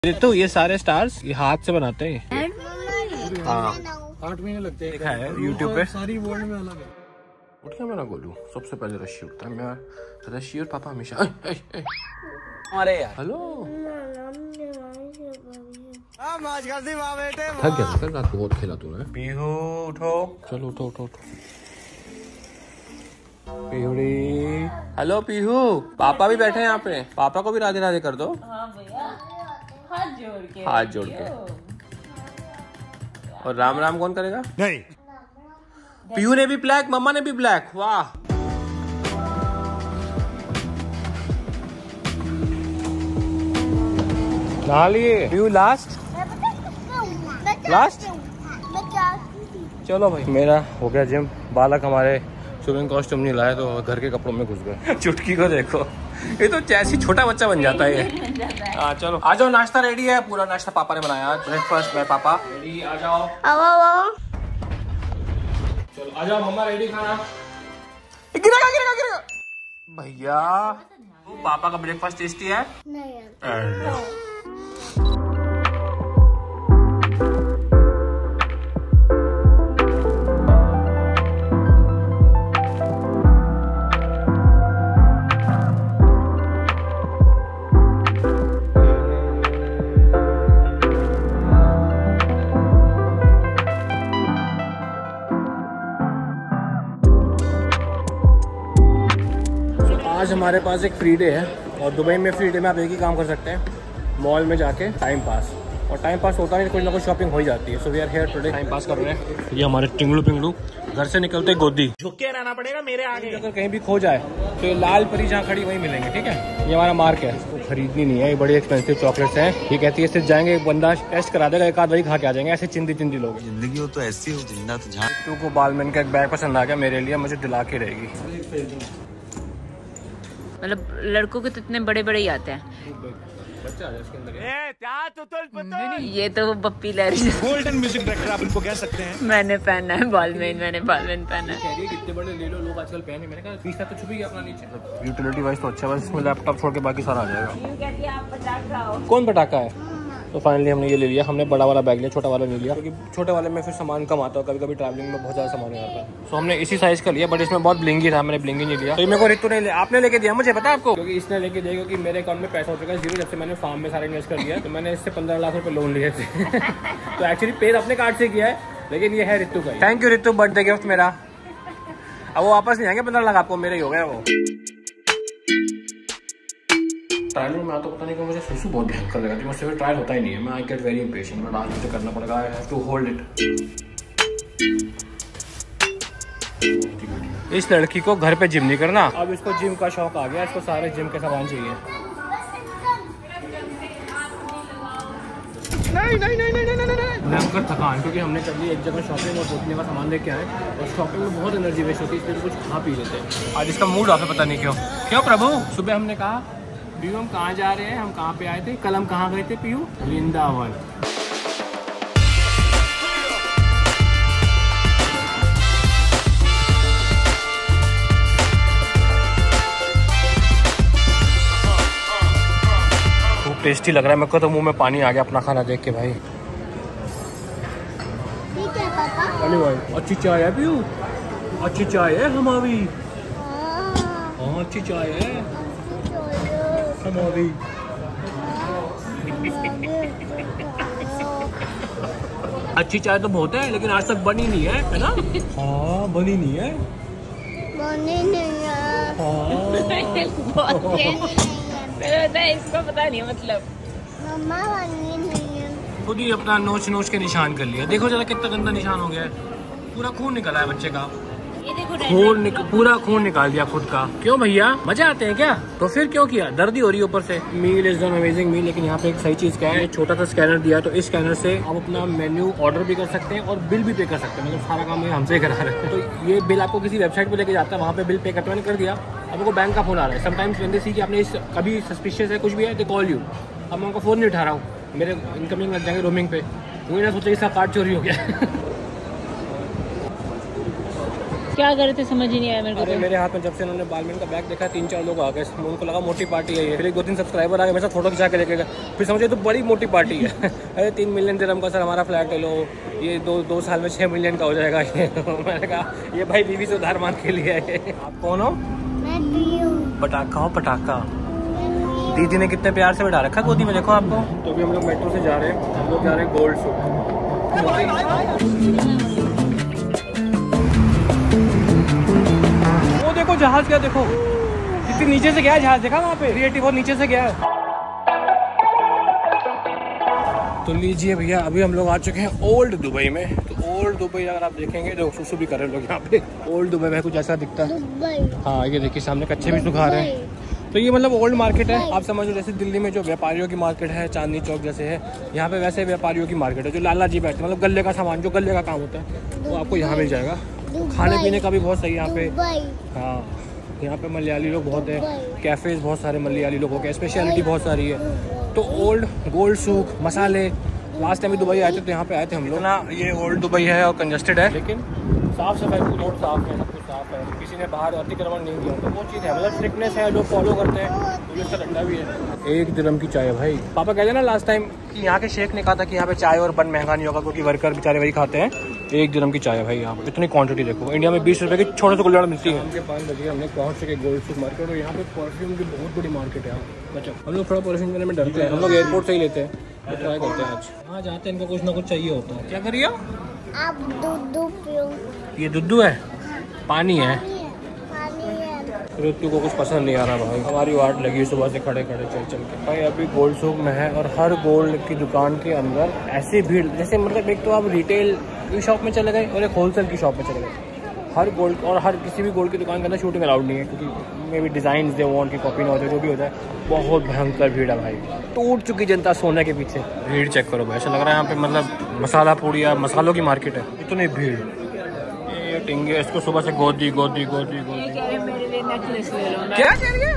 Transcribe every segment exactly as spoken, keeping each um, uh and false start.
तो ये सारे स्टार्स ये हाथ से बनाते हैं। हाँ आठ महीने लगते हैं। देखा है यूट्यूब पे। सारी वर्ल्ड में अलग है। उठ के मैं ना बोलूं, सबसे पहले रशी उठता है। मैं रशी और पापा हमेशा अरे यार हेलो बेटे थक गया था कल रात को, बहुत खेला तूने। पीहू उठो, चलो उठो उठो उठो। पीहुड़ी, हेलो पीहू, पापा भी बैठे हैं यहाँ पे, पापा को भी राधे राधे कर दो। हाँ भैया, हाथ जोड़ के हाथ जोड़ के। और राम राम कौन करेगा? नहीं। पीहू ने भी ब्लैक, मम्मा ने भी ब्लैक, वाह। नहा लिए पीहू? लास्ट लास्ट चलो भाई, मेरा हो गया जिम। बालक हमारे स्विमिंग कॉस्ट्यूम नहीं लाए तो घर के कपड़ों में घुस गए। चुटकी को देखो, ये तो जैसी छोटा बच्चा बन जाता है ये। हाँ चलो आ जाओ, नाश्ता रेडी है, पूरा नाश्ता पापा ने बनाया। ब्रेकफास्ट में पापा रेडी, आ जाओ। चलो आ जाओ मम्मा, रेडी खाना। गिरेगा गिरेगा गिरेगा भैया। पापा का ब्रेकफास्ट टेस्टी है? नहीं। आज हमारे पास एक फ्री डे है और दुबई में फ्री डे में आप एक ही काम कर सकते हैं, मॉल में जाके टाइम पास। और टाइम पास होता नहीं, कुछ ना कुछ शॉपिंग हो ही जाती है। So we are here today, time pass कर रहे हैं। ये हमारे टिंगलू पिंगलू घर से निकलते गोदी झुक के रहना पड़ेगा मेरे आगे। अगर कहीं भी खो जाए तो ये लाल परी जहाँ खड़ी वहीं मिलेंगे, ठीक है? ये हमारा मार्क है, इसको खरीदनी नहीं है, ये बड़ी एक्सपेंसिव चॉकलेट्स हैं। ये कहती है सिर्फ जाएंगे, एक बंदा टेस्ट करा देगा, एक आध वही खा के आ जाएंगे। ऐसे चिंदी चिंदी लोग। जिंदगी हो तो ऐसी हो, जिंदा तो जहाँ। तू को बालमैन का एक बैग पसंद आ गया मेरे लिए, मुझे दिला के रहेगी। मतलब लड़कों के तो इतने बड़े बड़े ही आते हैं। बच्चा आ जाए इसके अंदर। ये तो वो Bappi Lahiri golden music director आप इनको कह सकते हैं। मैंने पहना है बालमेन, मैंने बालमेन पहना है। कह रही है कितने बड़े ले लो, लोग आजकल पहने। मैंने कहा फीस तो छुपी गया अपना नीचे। यूटिलिटी वाइज तो अच्छा, बस इसमें लैपटॉप छोड़ के बाकी सारा आ जाएगा। आप पटाखा हो। कौन पटाखा है? तो फाइनली हमने ये ले लिया। हमने बड़ा वाला बैग लिया, छोटा वाला नहीं लिया, क्योंकि छोटे वाले में फिर सामान कम आता है, कभी कभी ट्रैवलिंग में बहुत ज़्यादा सामान आता है। तो हमने इसी साइज़ का लिया, बट इसमें बहुत ब्लिंगी था, मैंने ब्लिंगी नहीं लिया। तो मेरे को रितु ने आपने लेके दिया, मुझे पता है आपको, क्योंकि इसने लेके दिया क्योंकि मेरे अकाउंट में पैसा हो चुका है जीरो, जब से मैंने फार्म में सारा इन्वेस्ट कर दिया। तो मैंने इससे पंद्रह लाख रुपये लोन लिए थे। तो एक्चुअली पेड अपने कार्ड से किया है, लेकिन ये है रितु का। Thank you Ritu, birthday gift मेरा। अब वो वापस नहीं आएंगे पंद्रह लाख, आपको मेरे ही हो गया वो। ट्रायल में आता पता नहीं कि मुझे सुसु बहुत भयंकर लगा थी, मुझसे फिर ट्रायल होता ही नहीं है। मैं आई गेट वेरी इम्पेशेंट, मैं मुझे करना पड़ेगा, I have to hold it. इस लड़की को घर पे जिम नहीं करना, अब इसको जिम का शौक आ गया, इसको सारे जिम के सामान चाहिए। नहीं नहीं नहीं नहीं नहीं नहीं भयंकर थकान, क्योंकि हमने कर ली एक जगह शॉपिंग और सोचने का सामान लेके आए, और शॉपिंग में बहुत एनर्जी वेस्ट होती है, इसलिए कुछ खा पी लेते हैं। आज इसका मूड ऑफ है, पता नहीं क्यों। क्यों प्रभु? सुबह हमने कहा पीयू हम कहाँ जा रहे हैं, हम कहाँ पे आए थे, कल हम कहाँ गए थे पीयू? वृंदावन। खूब टेस्टी लग रहा है मेरे को तो, मुंह में पानी आ गया अपना खाना देख के भाई। ठीक है पापा। अरे भाई अच्छी चाय है पीयू, अच्छी चाय है हमारी। हाँ अच्छी चाय है हमारी। अच्छी चाय तो बहुत है, लेकिन आज तक बनी नहीं है, है ना? हाँ बनी नहीं है, बनी नहीं है। हाँ। इसको पता नहीं मतलब। मम्मा बनी नहीं है। खुद ही अपना नोच नोच के निशान कर लिया। देखो जरा कितना गंदा निशान हो गया है, पूरा खून निकला है बच्चे का। ये देखो खून निक, पूरा खून निकाल दिया खुद का। क्यों भैया, मजा आते हैं क्या? तो फिर क्यों किया? दर्द ही हो रही है ऊपर से। Meal is an amazing meal, लेकिन यहाँ पे एक सही चीज क्या है, छोटा सा स्कैनर दिया, तो इस स्कैनर से आप अपना मेन्यू ऑर्डर भी कर सकते हैं और बिल भी पे कर सकते हैं। मतलब सारा काम ये हमसे करा रहे हैं। तो ये बिल आपको किसी वेबसाइट पे लेके जाता है, वहाँ पे बिल पे करते मैंने कर दिया। अब उनको बैंक का फोन आ रहा है। समटाइम्स वेन दे सी कि आपने इस कभी सस्पिशियस है कुछ भी है, दे कॉल यू। अब मैं उनका फोन नहीं उठा रहा हूँ, मेरे इनकमिंग लग जाएंगे रोमिंग पे। वही ना सोचा इसका कार्ड चोरी हो गया। क्या कर रहे थे समझ ही नहीं आया मेरे को। अरे मेरे हाथ में जब से उन्होंने बालमेन का बैग देखा तीन चार लोग आ गए, उनको लगा मोटी पार्टी है ये, फिर एक दो तीन सब्सक्राइबर आ गए, मेरे साथ फोटो खिंचा के लेके गए, फिर समझे तो बड़ी मोटी पार्टी है। अरे तीन मिलियन दिरहम का सर हमारा फ्लैट ले लो, ये दो दो साल में छः मिलियन का हो जाएगा ये। मैंने कहा ये भाई बीवी से उधार मांग के लिए है। आप कौन हो? मैं पीयू। पटाखा हो पटाखा। दीदी ने कितने प्यार से बैठा रखा गोदी में, देखो आपको। तो अभी हम लोग मेट्रो से जा रहे हैं, हम लोग जा रहे हैं गोल्ड सूक। वो देखो जहाज क्या, देखो कितनी नीचे से गया है जहाज, देखा वहाँ पे रिएटिव बहुत नीचे से गया है। तो लीजिए भैया अभी हम लोग आ चुके हैं ओल्ड दुबई में। तो ओल्ड दुबई अगर आप देखेंगे तो सुसु भी कर रहे हैं लोग यहाँ पे। ओल्ड दुबई में कुछ ऐसा दिखता है। दुबई। हाँ ये देखिए सामने कच्चे भी सुखा रहे हैं। तो ये मतलब ओल्ड मार्केट है, आप समझ लो जैसे दिल्ली में जो व्यापारियों की मार्केट है चांदनी चौक जैसे है, यहाँ पे वैसे व्यापारियों की मार्केट है, जो लाला जी बैठते हैं, मतलब गले का सामान जो गले का काम होता है वो आपको यहाँ मिल जाएगा। तो खाने पीने का भी बहुत सही है यहाँ पे। हाँ यहाँ पे मलयाली लोग बहुत है, कैफ़ेज बहुत सारे मलयाली लोगों के, स्पेशलिटी बहुत सारी है। तो ओल्ड गोल्ड सूक मसाले, लास्ट टाइम भी दुबई आए थे तो यहाँ पे आए थे हम लोग ना। ये ओल्ड दुबई है और कंजस्टेड है, लेकिन साफ सफाई रोड साफ है, सब कुछ साफ है, किसी ने बाहर अतिक्रमण नहीं किया, तो वो चीज़ है, मतलब स्ट्रिक्टनेस है, लोग फॉलो करते हैं, पुलिस का डंडा भी है। एक दिरहम की चाय भाई। पापा कहते ना लास्ट टाइम कि यहाँ के शेख ने कहा था कि यहाँ पे चाय और बन महंगा नहीं होगा क्योंकि वर्कर बेचारे वही खाते हैं। एक दिरहम की चाय है भाई यहाँ पे, इतनी क्वांटिटी देखो। इंडिया में बीस रुपए की छोटे से गुल्लड़ मिलती है। हमके पाँच बजे हमने पहुँच चुके गोल्ड सूक मार्केट, और यहाँ पे परफ्यूम की बहुत बड़ी मार्केट है। अच्छा हम लोग थोड़ा परफ्यूम लेने में डरते हैं, हम लोग एयरपोर्ट से ही लेते हैं, तो ट्राई करते हैं आज। वहाँ जाते हैं इनको कुछ ना कुछ चाहिए होता है। क्या करिए आप दूध पियो। ये दुद्धू है, पानी है। पानी है। ऋतु को कुछ पसंद नहीं आ रहा भाई, हमारी वाट लगी सुबह से खड़े खड़े चल चल के। भाई अभी गोल्ड सूक में है और हर गोल्ड की दुकान के अंदर ऐसी भीड़, जैसे मतलब एक तो आप रिटेल की शॉप में चले गए और एक होलसेल की शॉप में चले गए। हर गोल्ड और हर किसी भी गोल्ड की दुकान के अंदर शूटिंग अलाउड नहीं है, क्योंकि may be design they want की कॉपी ना हो जाए, जो भी होता है। बहुत भयंकर भीड़ है भाई, टूट चुकी जनता सोने के पीछे। भीड़ चेक करो भाई, ऐसा लग रहा है यहाँ पे मतलब मसाला पूड़ी या मसालों की मार्केट है, इतनी भीड़। ये टिंगे इसको सुबह से गोदी गोदी गोदी गोदी। क्या कह रही है?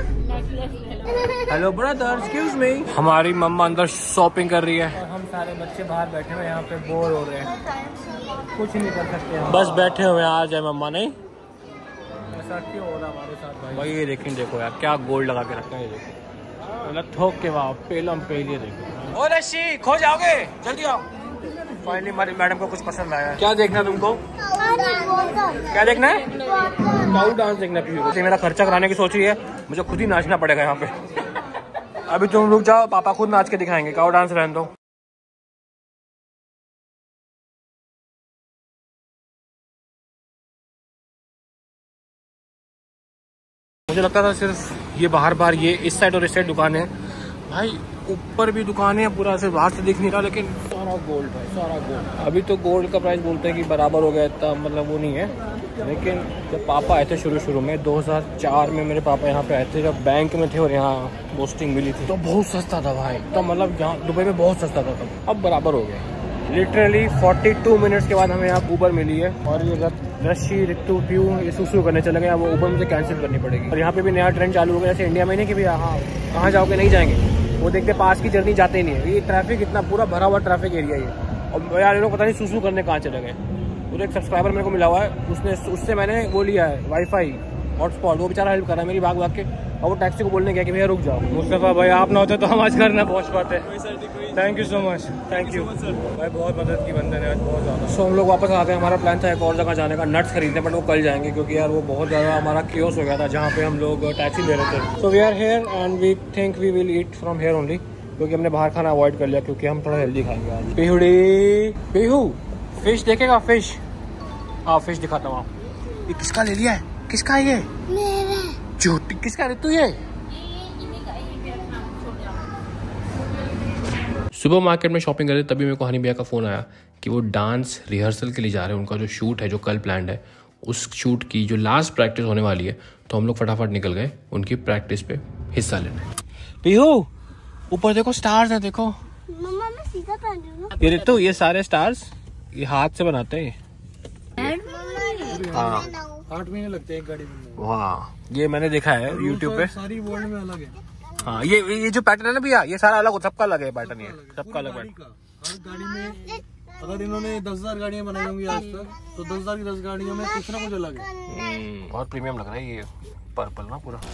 Hello brother, excuse me. हमारी मम्मा अंदर शॉपिंग कर रही है और हम सारे बच्चे बाहर बैठे हुए यहाँ पे बोर हो रहे हैं, कुछ नहीं कर सकते हम, बस बैठे हुए हैं। आ जाए मम्मा। नहीं ऐसा क्यों हो रहा हमारे साथ भाई? भाई ये देखें, देखो यार क्या गोल्ड लगा के रखा है, ये देखो मतलब थोक के वाह पेलम पेल। ये देखो ओ रशी खो जाओगे, जल्दी आओ। फाइनली हमारी मैडम को कुछ पसंद आया। क्या देखना है तुमको? क्या देखना है? काऊ डांस देखना है। मेरा खर्चा कराने की सोच रही है, मुझे खुद ही नाचना पड़ेगा यहाँ पे। अभी तुम रुक जाओ, पापा खुद नाच के दिखाएंगे, काऊ डांस रहने दो। मुझे लगता था सिर्फ ये बाहर बाहर ये इस साइड और इस साइड दुकान है भाई, ऊपर भी दुकान है, पूरा सिर्फ बाहर से दिख नहीं रहा, लेकिन सारा गोल्ड है, सारा गोल्ड। अभी तो गोल्ड का प्राइस बोलते हैं कि बराबर हो गया, इतना मतलब वो नहीं है, लेकिन जब पापा आए थे शुरू शुरू में दो हज़ार चार में मेरे पापा यहाँ पे आए थे, जब बैंक में थे और यहाँ पोस्टिंग मिली थी, तो बहुत सस्ता था भाई। तो मतलब यहाँ दुबई में बहुत सस्ता था तब, अब बराबर हो गया। लिटरली बयालीस मिनट्स के बाद हमें यहाँ ऊबर मिली है, और ये अगर रशी रितु प्यू ये सुसु करने चले गए, वो ऊबर मुझे कैंसिल करनी पड़ेगी। और यहाँ पे भी नया ट्रेंड चालू हो गया, जैसे इंडिया में नहीं कि भी हाँ कहाँ जाओगे नहीं जाएंगे, वो देखते पास की जर्नी जाते ही नहीं है। ये ट्रैफिक इतना पूरा भरा हुआ ट्रैफिक एरिया है, और यार ये लोग पता नहीं सुसु करने कहाँ चले गए। तो एक सब्सक्राइबर मेरे को मिला हुआ है, उसने उससे मैंने वो लिया है वाईफाई हॉटस्पॉट, वो बेचारा हेल्प कर रहा है मेरी भाग भाग के, और वो टैक्सी को बोलने गया कि भैया रुक जाओ। मुस्तफा भाई आप ना होते तो हम आज घर ना पहुंच पाते। Thank you so much, thank you भाई, बहुत मदद की बंदे ने आज बहुत ज़्यादा। सो हम लोग वापस आते हैं, हमारा प्लान था एक और जगह जाने का, नट्स खरीदने, बट वो कल जाएंगे क्योंकि यार वो बहुत ज़्यादा हमारा क्योस हो गया था जहाँ पे हम लोग टैक्सी ले रहे थे। So we are here and we think we will eat from here only, क्योंकि हमने बाहर खाना अवॉइड कर लिया, क्योंकि हम थोड़ा हेल्दी खाएंगे आज। पीहुड़ी पीहू फिश देखेगा, फिश हाँ फिश दिखाता हूँ। ये किसका ले लिया है? किसका है ये? मेरा। झूठी किसका रे तू? ये सुपर मार्केट में शॉपिंग कर रहे तभी मेरे को हनी भैया का फ़ोन आया कि वो डांस रिहर्सल के लिए जा रहे हैं, उनका जो शूट है जो कल प्लान्ड है, उस शूट की जो लास्ट प्रैक्टिस होने वाली है। तो हम लोग फटाफट निकल गए उनकी प्रैक्टिस पे हिस्सा लेने। पीहू ऊपर देखो स्टार्स हैं, देखो मम्मा मैं सीधा पहन रही हूँ ना। ये तो ये सारे स्टार्स ये हाथ से बनाते हैं। हाँ आठ महीने लगते हैं एक गाड़ी में। हाँ ये मैंने देखा है यूट्यूब पे। सारी वर्ल्ड में अलग है। हाँ ये ये जो पैटर्न है ना भैया, ये सारा अलग, सबका अलग है पैटर्न, ये सबका अलग गाड़ी पैटर्न। का हर गाड़ी में, अगर इन्होंने दस हजार गाड़ियाँ बनाई होंगी आज तक, तो दस हजार की दस गाड़ियों में कुछ ना कुछ अलग है। बहुत प्रीमियम लग रहा है ये पर्पल ना पूरा।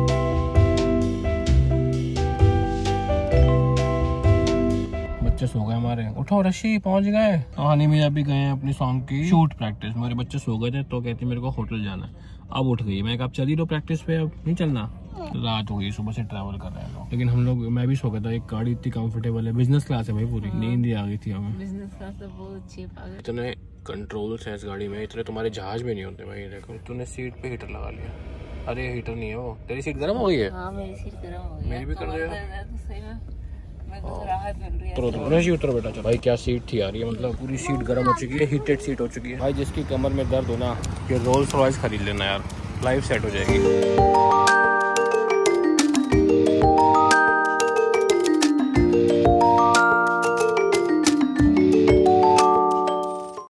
बच्चे सो गए हमारे, उठो रशी, पहुंच गए। कहानी में अभी गए हैं अपनी सॉन्ग की शूट प्रैक्टिस। मेरे बच्चे सो गए थे तो कहती मेरे को होटल जाना है, अब उठ गई। मैं कहा आप चली रहो प्रैक्टिस पे, अब नहीं चलना। रात हो गई, सुबह से ट्रैवल कर रहे हैं लोग, लेकिन हम लोग, मैं भी सो गया था। एक गाड़ी इतनी कंफर्टेबल है, बिजनेस क्लास है भाई पूरी, नींद ही आ गई थी हमें। बिजनेस क्लास तो बहुत अच्छी है। इतने कंट्रोल्स हैं इस गाड़ी में, इतने तुम्हारे जहाज में नहीं होते भाई। देखो तूने सीट पे हीटर लगा लिया। अरे हीटर नहीं है वो, तेरी सीट गर्म हो गई है। हाँ मेरी सीट गर्म हो गई। मेरी भी कर दिया। मैं तो राहत मिल रही है। उतरो उतरो रशी, उतरो बेटा। चलो भाई क्या सीट थी यार ये, मतलब पूरी सीट गर्म हो चुकी है, हीटेड सीट हो चुकी है भाई। जिसकी कमर में दर्द हो ना, ये रोल्स रॉयस खरीद लेना यार, लाइफ सेट हो जाएगी।